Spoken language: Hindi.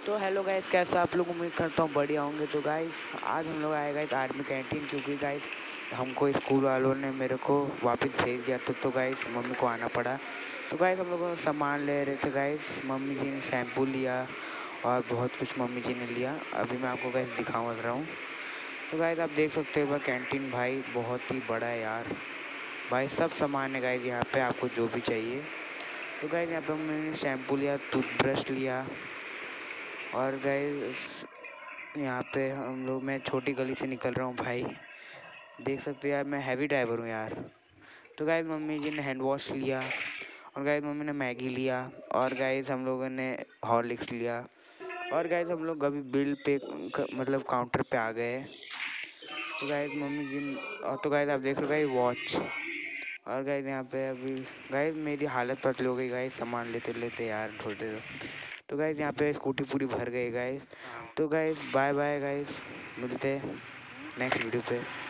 तो हेलो गाइस, कैसे आप लोग? उम्मीद करता हूँ बढ़िया होंगे। तो गाइस आज हम लोग आए गाइस आर्मी कैंटीन, क्योंकि गाइस हमको स्कूल वालों ने मेरे को वापस भेज दिया तो गाइस मम्मी को आना पड़ा। तो गाइस हम लोग सामान ले रहे थे गाइस। मम्मी जी ने शैम्पू लिया और बहुत कुछ मम्मी जी ने लिया। अभी मैं आपको गाइस दिखाऊँ रहा हूँ। तो गाइस आप देख सकते हो कैंटीन भाई बहुत ही बड़ा है यार भाई। सब सामान है गाइस यहाँ पे, आपको जो भी चाहिए। तो गाइस यहाँ पे मैंने शैम्पू लिया, टूथब्रश लिया और गाइस यहाँ पे मैं छोटी गली से निकल रहा हूँ भाई। देख सकते हो यार, मैं हैवी ड्राइवर हूँ यार। तो गाइस मम्मी जी ने हैंड वॉश लिया और गाइस मम्मी ने मैगी लिया और गाइस हम लोगों ने हॉर्लिक्स लिया और गाइस हम लोग अभी बिल पे मतलब काउंटर पे आ गए। तो गाइस मम्मी जी और तो गाइस आप देख रहे हो गाइस वॉच। और गाइस यहाँ पे अभी गाइस मेरी हालत पतली हो गई गाइस सामान लेते लेते यार थोड़े। तो गाइस यहाँ पे स्कूटी पूरी भर गई गाइस। तो गाइस बाय बाय गाइस, मिलते हैं नेक्स्ट वीडियो पे।